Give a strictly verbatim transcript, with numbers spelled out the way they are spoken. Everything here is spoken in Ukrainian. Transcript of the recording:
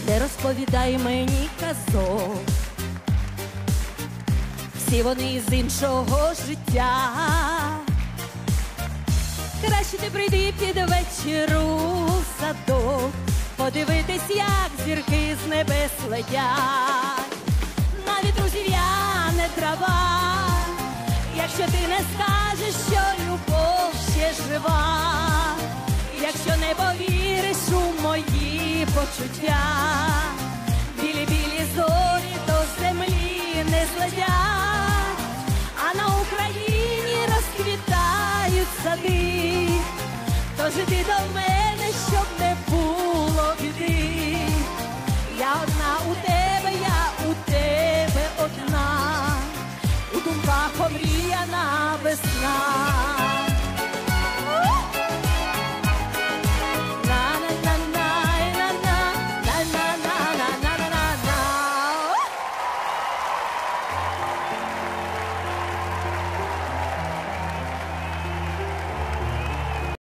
не розповідай мені казок, всі вони з іншого життя. Краще ти прийди під вечір у садок, подивитись, як зірки з небес летять. Навіть друзів я не трава, якщо ти не скажеш, що любов ще жива, якщо не повіриш у мої почуття. Білі-білі зорі до землі не злетять, а на Україні розквітають сади. Тож іди до мене, щоб не було біди. Я одна у тебе, я у тебе одна, у думках омріяна весна.